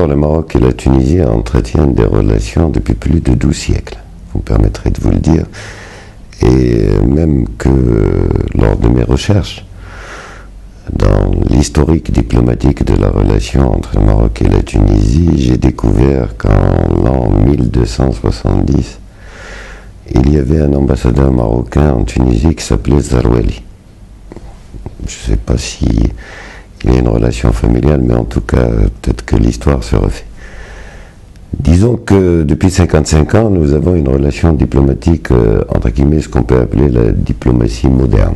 D'abord, le Maroc et la Tunisie entretiennent des relations depuis plus de 12 siècles, vous me permettrez de vous le dire. Et même que lors de mes recherches, dans l'historique diplomatique de la relation entre le Maroc et la Tunisie, j'ai découvert qu'en l'an 1270, il y avait un ambassadeur marocain en Tunisie qui s'appelait Zarouali. Je ne sais pas si il y a une relation familiale, mais en tout cas, peut-être que l'histoire se refait. Disons que depuis 55 ans, nous avons une relation diplomatique, entre guillemets, ce qu'on peut appeler la diplomatie moderne.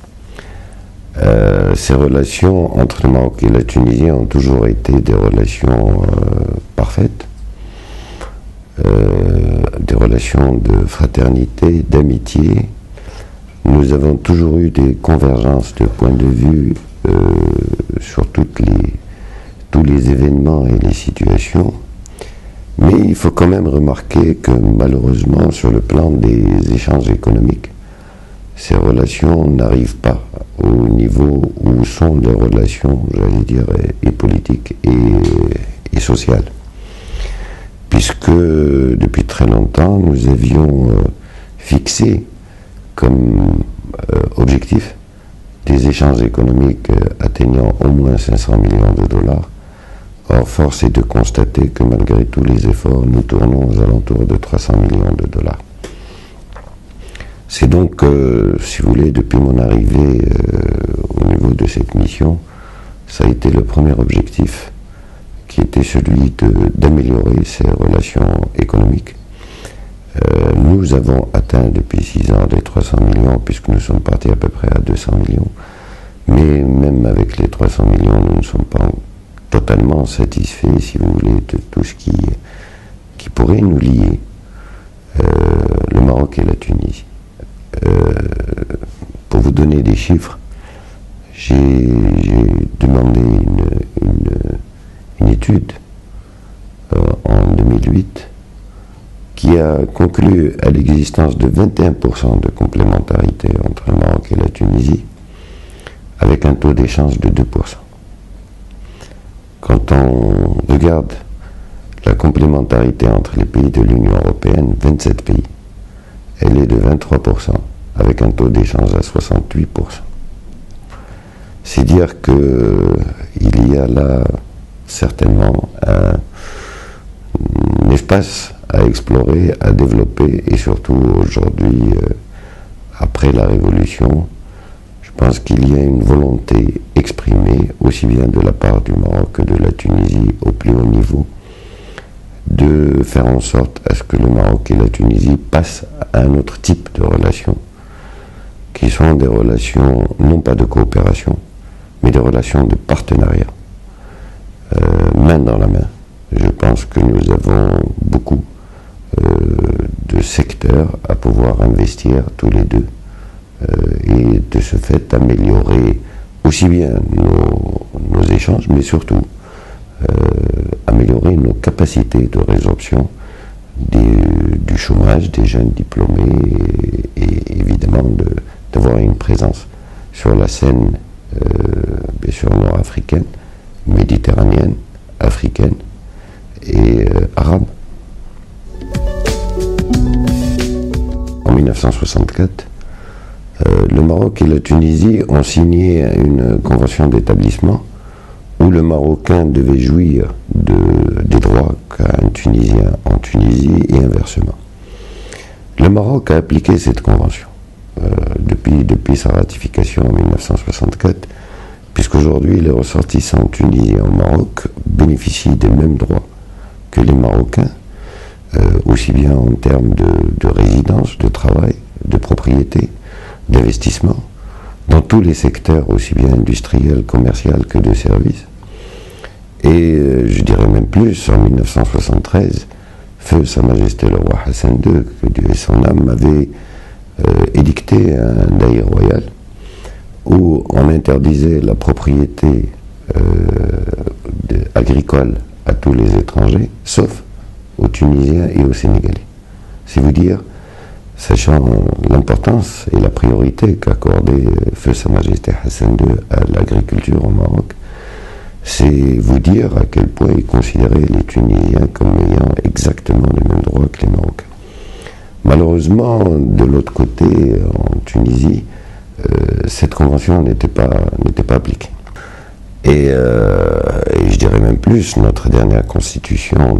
Ces relations entre le Maroc et la Tunisie ont toujours été des relations parfaites, des relations de fraternité, d'amitié. Nous avons toujours eu des convergences de points de vue sur tous les événements et les situations. Mais il faut quand même remarquer que malheureusement, sur le plan des échanges économiques, ces relations n'arrivent pas au niveau où sont les relations, j'allais dire, et politiques et sociales. Puisque depuis très longtemps, nous avions fixé comme objectif des échanges économiques atteignant au moins 500 millions de dollars. Or, force est de constater que malgré tous les efforts, nous tournons aux alentours de 300 millions de dollars. C'est donc, si vous voulez, depuis mon arrivée au niveau de cette mission, ça a été le premier objectif, qui était celui d'améliorer ces relations économiques. Nous avons atteint depuis 6 ans les 300 millions, puisque nous sommes partis à peu près à 200 millions. Mais même avec les 300 millions, nous ne sommes pas totalement satisfaits, si vous voulez, de tout ce qui pourrait nous lier, le Maroc et la Tunisie. Pour vous donner des chiffres, j'ai demandé une étude en 2008 qui a conclu à l'existence de 21% de complémentarité entre le Maroc et la Tunisie, avec un taux d'échange de 2%. Quand on regarde la complémentarité entre les pays de l'Union européenne, 27 pays, elle est de 23%, avec un taux d'échange à 68%. C'est dire qu'il y a là certainement un espace à explorer, à développer, et surtout aujourd'hui, après la Révolution, je pense qu'il y a une volonté exprimée, aussi bien de la part du Maroc que de la Tunisie au plus haut niveau, de faire en sorte à ce que le Maroc et la Tunisie passent à un autre type de relations, qui sont des relations non pas de coopération, mais des relations de partenariat, main dans la main. Je pense que nous avons beaucoup de secteurs à pouvoir investir tous les deux, et de ce fait améliorer aussi bien nos échanges, mais surtout améliorer nos capacités de résorption du chômage des jeunes diplômés et évidemment d'avoir une présence sur la scène bien sûr nord-africaine, méditerranéenne, africaine et arabe. En 1964, le Maroc et la Tunisie ont signé une convention d'établissement où le Marocain devait jouir des droits qu'a un Tunisien en Tunisie et inversement. Le Maroc a appliqué cette convention depuis sa ratification en 1964, puisqu'aujourd'hui les ressortissants tunisiens au Maroc bénéficient des mêmes droits que les Marocains, aussi bien en termes de résidence, de travail, de propriété, d'investissement, dans tous les secteurs, aussi bien industriels, commerciaux que de services. Et je dirais même plus, en 1973, feu Sa Majesté le roi Hassan II, que Dieu ait son âme, avait édicté un décret royal où on interdisait la propriété agricole à tous les étrangers, sauf aux Tunisiens et aux Sénégalais. C'est vous dire, sachant l'importance et la priorité qu'accordait feu Sa Majesté Hassan II à l'agriculture au Maroc, c'est vous dire à quel point ils considéraient les Tunisiens comme ayant exactement les mêmes droits que les Marocains. Malheureusement, de l'autre côté, en Tunisie, cette convention n'était pas appliquée. Et je dirais même plus, notre dernière constitution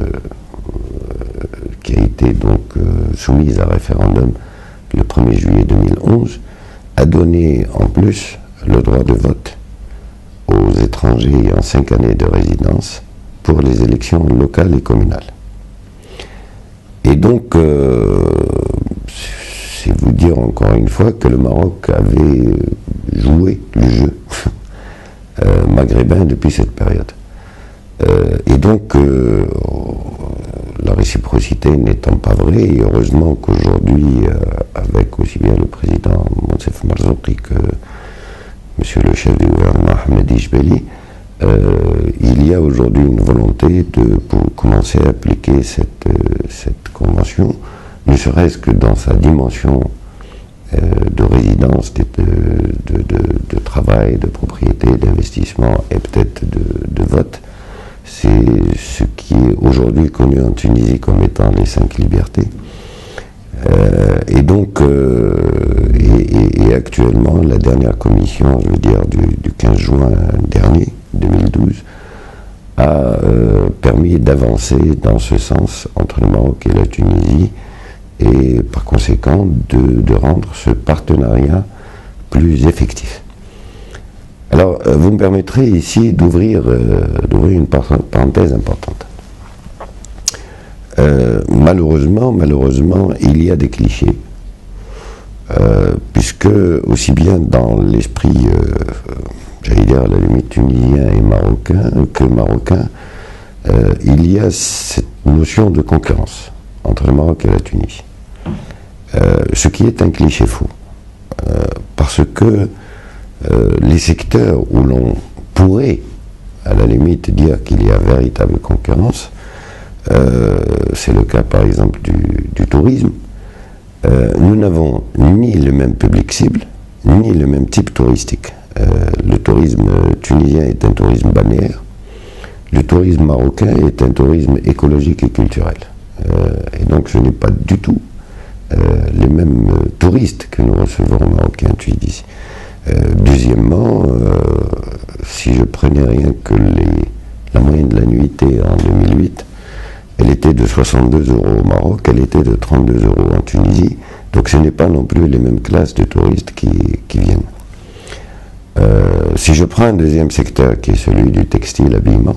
qui a été donc soumise à référendum le 1er juillet 2011 a donné en plus le droit de vote aux étrangers ayant 5 années de résidence pour les élections locales et communales. Et donc, c'est vous dire encore une fois que le Maroc avait joué le jeu maghrébin depuis cette période. Et donc, la réciprocité n'étant pas vraie, et heureusement qu'aujourd'hui, avec aussi bien le président Monsef Marzouki que monsieur le chef du gouvernement Ahmed Ijbeli, il y a aujourd'hui une volonté pour commencer à appliquer cette convention, ne serait-ce que dans sa dimension de résidence, de travail, de propriété, d'investissement et peut-être de vote. C'est ce qui est aujourd'hui connu en Tunisie comme étant les 5 libertés. Et donc, et actuellement, la dernière commission, je veux dire, du 15 juin dernier, 2012, a permis d'avancer dans ce sens entre le Maroc et la Tunisie, et par conséquent de rendre ce partenariat plus effectif. Alors, vous me permettrez ici d'ouvrir une parenthèse importante. Malheureusement, il y a des clichés, puisque aussi bien dans l'esprit, j'allais dire à la limite tunisien et marocain, que marocain, il y a cette notion de concurrence entre le Maroc et la Tunisie. Ce qui est un cliché faux, parce que les secteurs où l'on pourrait, à la limite, dire qu'il y a véritable concurrence, c'est le cas par exemple du tourisme, nous n'avons ni le même public cible, ni le même type touristique. Le tourisme tunisien est un tourisme balnéaire, le tourisme marocain est un tourisme écologique et culturel. Et donc ce n'est pas du tout les mêmes touristes que nous recevons au Maroc et en Tunisie. Deuxièmement, si je prenais rien que la moyenne de la nuitée en 2008, elle était de 62 € au Maroc, elle était de 32 € en Tunisie, donc ce n'est pas non plus les mêmes classes de touristes qui viennent. Si je prends un deuxième secteur qui est celui du textile habillement,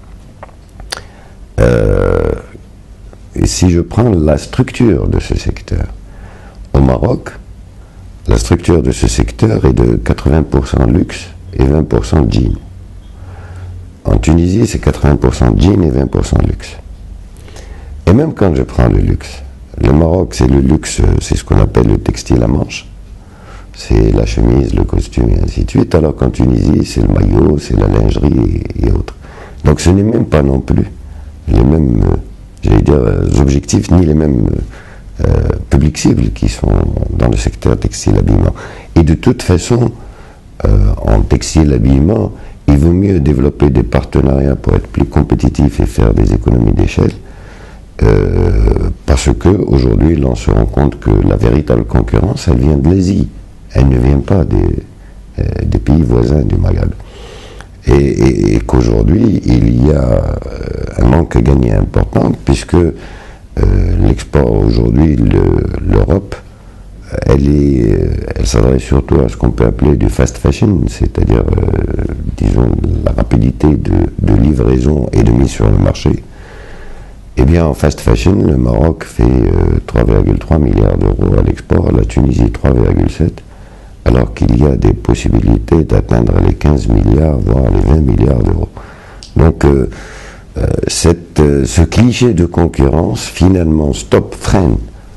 et si je prends la structure de ce secteur, au Maroc, la structure de ce secteur est de 80% luxe et 20% jean. En Tunisie, c'est 80% jean et 20% luxe. Et même quand je prends le luxe, le Maroc, c'est le luxe, c'est ce qu'on appelle le textile à manches. C'est la chemise, le costume et ainsi de suite, alors qu'en Tunisie, c'est le maillot, c'est la lingerie et autres. Donc ce n'est même pas non plus les mêmes, j'allais dire, objectifs, ni les mêmes publics cibles qui sont dans le secteur textile-habillement. Et de toute façon, en textile-habillement, il vaut mieux développer des partenariats pour être plus compétitif et faire des économies d'échelle, parce qu'aujourd'hui, l'on se rend compte que la véritable concurrence, elle vient de l'Asie. Elle ne vient pas des pays voisins du Maghreb. Et qu'aujourd'hui, il y a un manque à gagner important, puisque l'export aujourd'hui, l'Europe, elle s'adresse surtout à ce qu'on peut appeler du fast fashion, c'est-à-dire, disons, la rapidité de livraison et de mise sur le marché. Eh bien, en fast fashion, le Maroc fait 3,3 milliards d'euros à l'export, la Tunisie 3,7, alors qu'il y a des possibilités d'atteindre les 15 milliards, voire les 20 milliards d'euros. Donc, ce cliché de concurrence, finalement, freine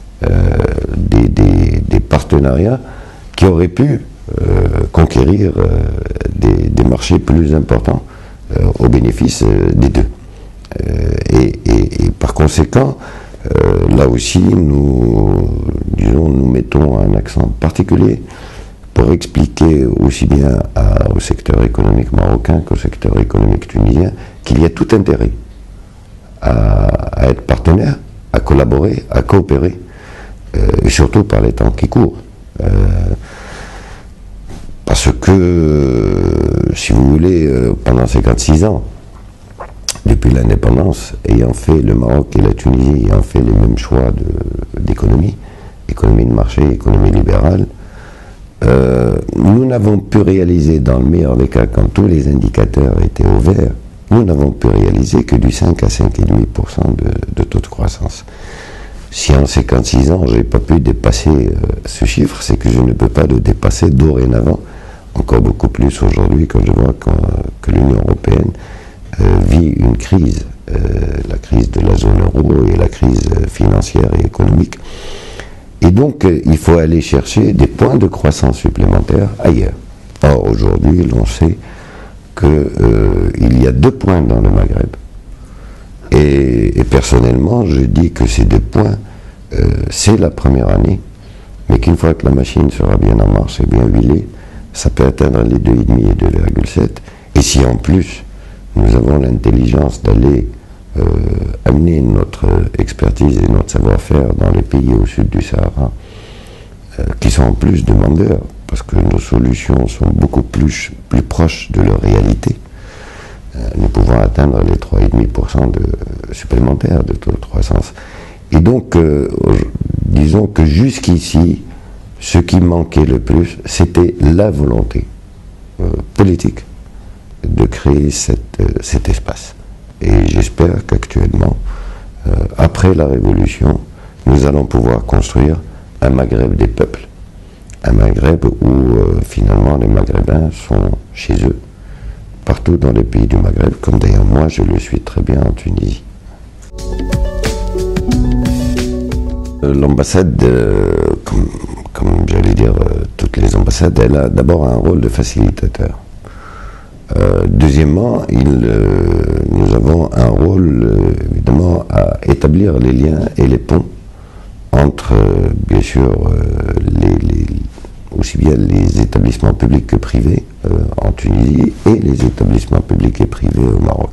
des partenariats qui auraient pu conquérir des marchés plus importants au bénéfice des deux. Et par conséquent, là aussi, nous mettons un accent particulier pour pour expliquer aussi bien au secteur économique marocain qu'au secteur économique tunisien qu'il y a tout intérêt à être partenaire, à collaborer, à coopérer, et surtout par les temps qui courent. Parce que, si vous voulez, pendant 56 ans, depuis l'indépendance, ayant fait le Maroc et la Tunisie, ayant fait les mêmes choix d'économie, économie de marché, économie libérale, nous n'avons pu réaliser, dans le meilleur des cas, quand tous les indicateurs étaient au vert, nous n'avons pu réaliser que du 5 à 5,5% de taux de croissance. Si en 56 ans, je n'ai pas pu dépasser ce chiffre, c'est que je ne peux pas le dépasser dorénavant, encore beaucoup plus aujourd'hui quand je vois que l'Union européenne vit une crise, la crise de la zone euro et la crise financière et économique. Et donc, il faut aller chercher des points de croissance supplémentaires ailleurs. Or, aujourd'hui, l'on sait qu'il y a 2 points dans le Maghreb. Et personnellement, je dis que ces 2 points, c'est la première année, mais qu'une fois que la machine sera bien en marche et bien huilée, ça peut atteindre les 2,5 et 2,7. Et si en plus, nous avons l'intelligence d'aller amener notre expertise et notre savoir-faire dans les pays au sud du Sahara, qui sont en plus demandeurs, parce que nos solutions sont beaucoup plus proches de leur réalité, nous pouvons atteindre les 3,5% supplémentaires de taux de croissance. Et donc, disons que jusqu'ici, ce qui manquait le plus, c'était la volonté politique de créer cet espace. Et j'espère qu'actuellement, après la Révolution, nous allons pouvoir construire un Maghreb des peuples, un Maghreb où finalement les Maghrébins sont chez eux, partout dans les pays du Maghreb, comme d'ailleurs moi je le suis très bien en Tunisie. L'ambassade, comme j'allais dire toutes les ambassades, elle a d'abord un rôle de facilitateur. Deuxièmement, nous avons un rôle évidemment à établir les liens et les ponts entre bien sûr aussi bien les établissements publics que privés en Tunisie et les établissements publics et privés au Maroc.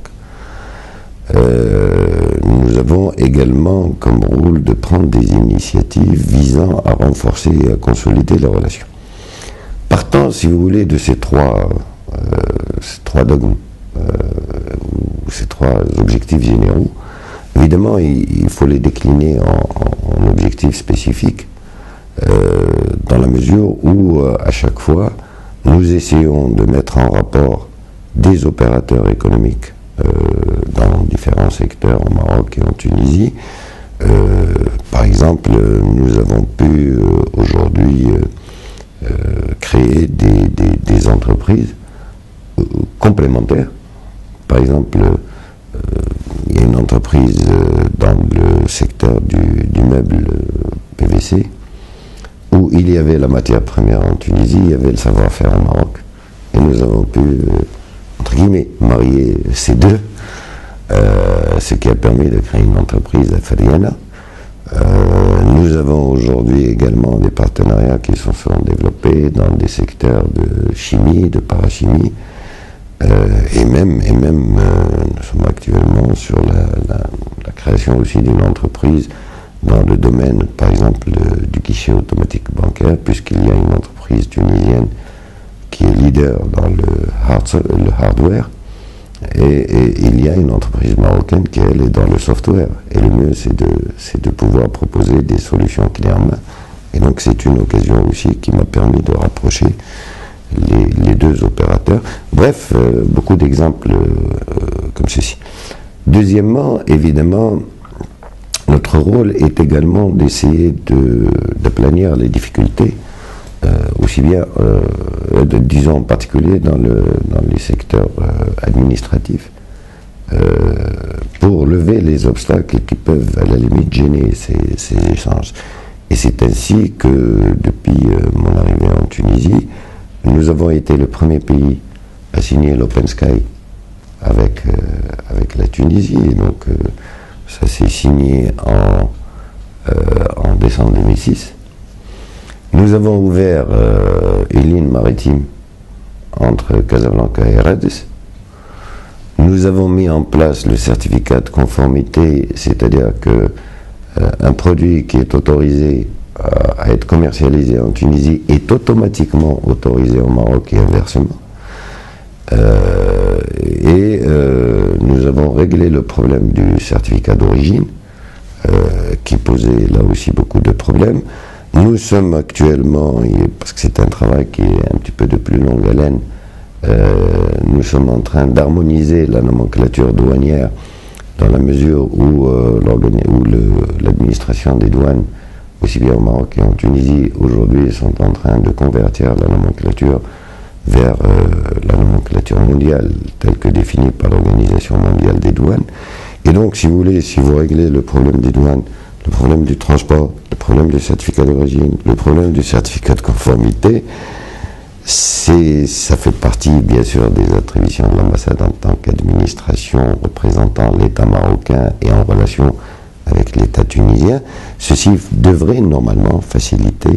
Nous avons également comme rôle de prendre des initiatives visant à renforcer et à consolider les relations. Partant, si vous voulez, de ces trois dogmes, ces 3 objectifs généraux, évidemment, il faut les décliner en objectifs spécifiques, dans la mesure où, à chaque fois, nous essayons de mettre en rapport des opérateurs économiques dans différents secteurs au Maroc et en Tunisie. Par exemple, nous avons pu aujourd'hui créer des entreprises complémentaires. Par exemple, il y a une entreprise dans le secteur du meuble PVC où il y avait la matière première en Tunisie, il y avait le savoir-faire au Maroc. Et nous avons pu, entre guillemets, marier ces deux, ce qui a permis de créer une entreprise à Fariana. Nous avons aujourd'hui également des partenariats qui se sont développés dans des secteurs de chimie, de parachimie, et même nous sommes actuellement sur la création aussi d'une entreprise dans le domaine, par exemple, du guichet automatique bancaire, puisqu'il y a une entreprise tunisienne qui est leader dans le hardware, et il y a une entreprise marocaine qui, elle, est dans le software. Et le mieux, c'est de pouvoir proposer des solutions clés en main. Et donc, c'est une occasion aussi qui m'a permis de rapprocher les 2 opérateurs. Bref, beaucoup d'exemples comme ceci. Deuxièmement, évidemment, notre rôle est également d'essayer d'aplanir les difficultés, aussi bien, disons en particulier dans les secteurs administratifs, pour lever les obstacles qui peuvent à la limite gêner ces échanges. Et c'est ainsi que depuis mon arrivée en Tunisie, nous avons été le premier pays à signer l'Open Sky avec la Tunisie. Et donc ça s'est signé en décembre 2006. Nous avons ouvert une ligne maritime entre Casablanca et Rades. Nous avons mis en place le certificat de conformité, c'est-à-dire que un produit qui est autorisé à être commercialisé en Tunisie est automatiquement autorisé au Maroc et inversement. Nous avons réglé le problème du certificat d'origine, qui posait là aussi beaucoup de problèmes. Nous sommes actuellement, parce que c'est un travail qui est un petit peu de plus longue haleine, nous sommes en train d'harmoniser la nomenclature douanière dans la mesure où l'administration des douanes, aussi bien au Maroc et en Tunisie, aujourd'hui sont en train de convertir la nomenclature vers la nomenclature mondiale telle que définie par l'Organisation mondiale des douanes. Et donc, si vous voulez, si vous réglez le problème des douanes, le problème du transport, le problème du certificat d'origine, le problème du certificat de conformité, ça fait partie, bien sûr, des attributions de l'ambassade en tant qu'administration représentant l'État marocain et en relation avec l'État tunisien. Ceci devrait normalement faciliter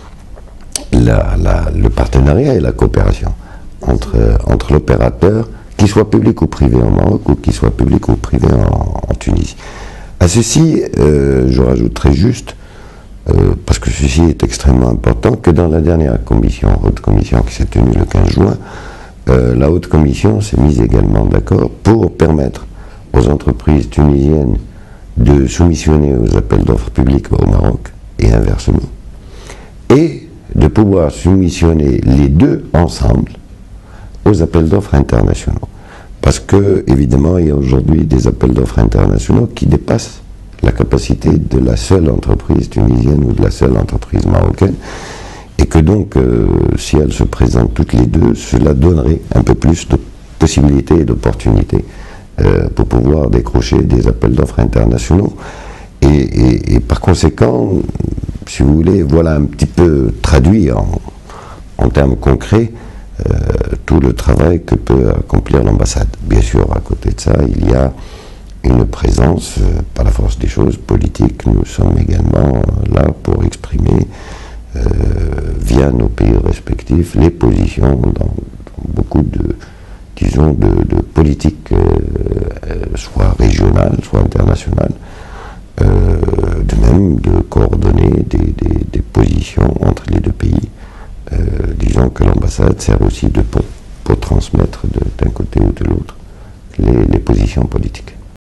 le partenariat et la coopération entre l'opérateur, qu'il soit public ou privé au Maroc ou qu'il soit public ou privé en Tunisie. À ceci, je rajouterai juste, parce que ceci est extrêmement important, que dans la dernière haute commission qui s'est tenue le 15 juin, la haute commission s'est mise également d'accord pour permettre aux entreprises tunisiennes de soumissionner aux appels d'offres publics au Maroc et inversement, et de pouvoir soumissionner les deux ensemble aux appels d'offres internationaux. Parce que, évidemment, il y a aujourd'hui des appels d'offres internationaux qui dépassent la capacité de la seule entreprise tunisienne ou de la seule entreprise marocaine, et que donc, si elles se présentent toutes les deux, cela donnerait un peu plus de possibilités et d'opportunités pour pouvoir décrocher des appels d'offres internationaux. Et par conséquent, si vous voulez, voilà un petit peu traduit en termes concrets tout le travail que peut accomplir l'ambassade. Bien sûr, à côté de ça, il y a une présence, par la force des choses, politique. Nous sommes également là pour exprimer, via nos pays respectifs, les positions dans beaucoup de, disons, de politiques, soit régionales, soit internationales, de même de coordonner des positions entre les deux pays. Disons que l'ambassade sert aussi de pont pour transmettre d'un côté ou de l'autre les positions politiques.